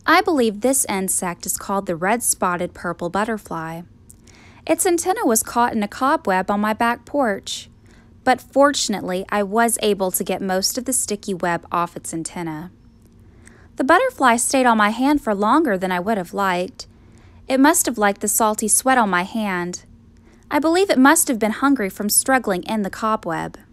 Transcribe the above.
I believe this insect is called the red-spotted purple butterfly. Its antenna was caught in a cobweb on my back porch, but fortunately I was able to get most of the sticky web off its antenna. The butterfly stayed on my hand for longer than I would have liked. It must have liked the salty sweat on my hand. I believe it must have been hungry from struggling in the cobweb.